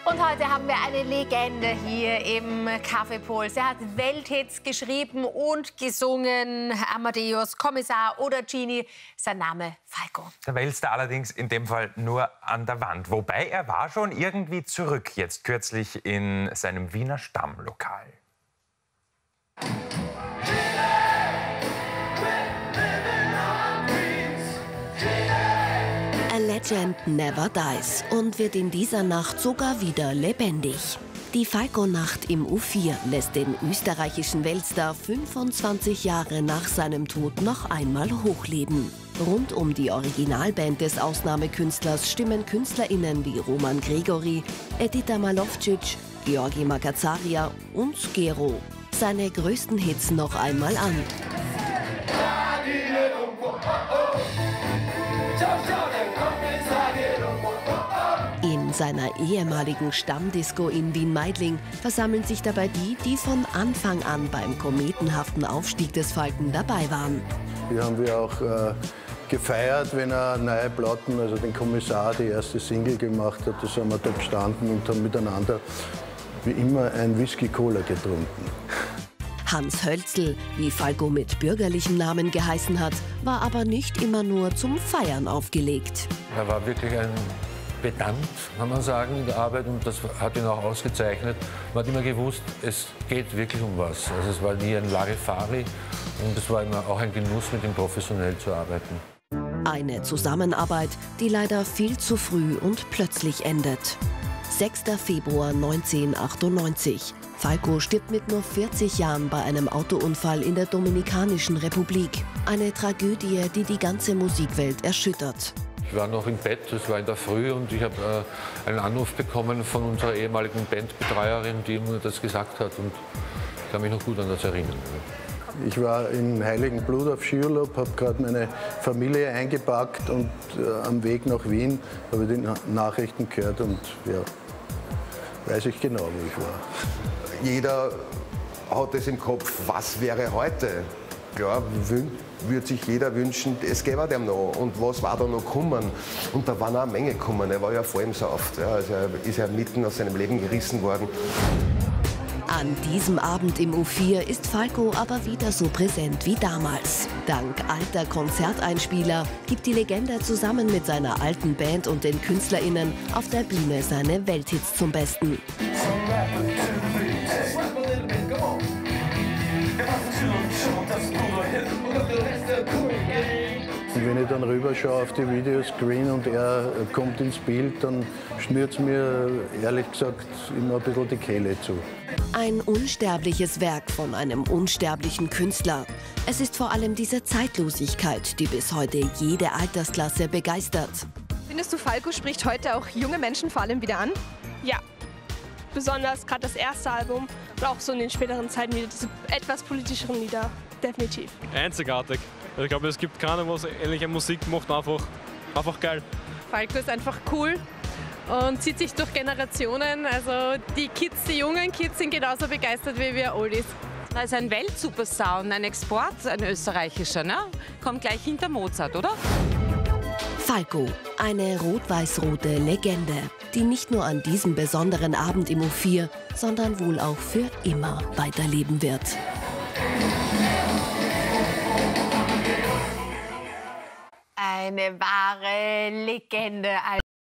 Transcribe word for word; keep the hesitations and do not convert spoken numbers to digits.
Und heute haben wir eine Legende hier im Café Puls. Er hat Welthits geschrieben und gesungen. Amadeus, Kommissar oder Genie. Sein Name Falco. Der Weltstar allerdings in dem Fall nur an der Wand. Wobei er war schon irgendwie zurück, jetzt kürzlich in seinem Wiener Stammlokal. A Legend never dies und wird in dieser Nacht sogar wieder lebendig. Die Falco-Nacht im U vier lässt den österreichischen Weltstar fünfundzwanzig Jahre nach seinem Tod noch einmal hochleben. Rund um die Originalband des Ausnahmekünstlers stimmen KünstlerInnen wie Roman Gregori, Edita Malovcic, Georgi Magazaria und Gero seine größten Hits noch einmal an. In seiner ehemaligen Stammdisco in Wien-Meidling versammeln sich dabei die, die von Anfang an beim kometenhaften Aufstieg des Falken dabei waren. Hier haben wir auch äh, gefeiert, wenn er neue Platten, also den Kommissar, die erste Single gemacht hat. Da sind wir da gestanden und haben miteinander wie immer ein Whisky-Cola getrunken. Hans Hölzl, wie Falco mit bürgerlichem Namen geheißen hat, war aber nicht immer nur zum Feiern aufgelegt. Er war wirklich ein Pedant, kann man sagen, in der Arbeit, und das hat ihn auch ausgezeichnet. Man hat immer gewusst, es geht wirklich um was. Also es war nie ein Larifari und es war immer auch ein Genuss, mit ihm professionell zu arbeiten. Eine Zusammenarbeit, die leider viel zu früh und plötzlich endet. sechster Februar neunzehnhundertachtundneunzig. Falco stirbt mit nur vierzig Jahren bei einem Autounfall in der Dominikanischen Republik. Eine Tragödie, die die ganze Musikwelt erschüttert. Ich war noch im Bett, es war in der Früh, und ich habe äh, einen Anruf bekommen von unserer ehemaligen Bandbetreuerin, die mir das gesagt hat, und ich kann mich noch gut an das erinnern. Ich war in Heiligenblut auf Skiurlaub, habe gerade meine Familie eingepackt und äh, am Weg nach Wien habe ich die Na Nachrichten gehört und ja, weiß ich genau, wo ich war. Jeder hat es im Kopf, was wäre heute? Klar, würde sich jeder wünschen, es gäbe dem noch und was war da noch gekommen. Und da waren auch eine Menge gekommen, er war ja voll im Saft. Ja, also er ist ja mitten aus seinem Leben gerissen worden. An diesem Abend im U vier ist Falco aber wieder so präsent wie damals. Dank alter Konzerteinspieler gibt die Legende zusammen mit seiner alten Band und den KünstlerInnen auf der Bühne seine Welthits zum Besten. Und wenn ich dann rüberschaue auf die Videoscreen und er kommt ins Bild, dann schnürt es mir ehrlich gesagt immer ein bisschen die Kehle zu. Ein unsterbliches Werk von einem unsterblichen Künstler. Es ist vor allem diese Zeitlosigkeit, die bis heute jede Altersklasse begeistert. Findest du, Falco spricht heute auch junge Menschen vor allem wieder an? Ja, besonders gerade das erste Album und auch so in den späteren Zeiten wieder diese etwas politischeren Lieder, definitiv. Einzigartig. Ich glaube, es gibt keinen, was ähnliche Musik macht, einfach, einfach geil. Falco ist einfach cool und zieht sich durch Generationen. Also die Kids, die jungen Kids sind genauso begeistert wie wir Oldies. Er ist ein Weltsuperstar und ein Export, ein österreichischer, ne? Kommt gleich hinter Mozart, oder? Falco, eine rot-weiß-rote Legende, die nicht nur an diesem besonderen Abend im U vier, sondern wohl auch für immer weiterleben wird. Eine wahre Legende.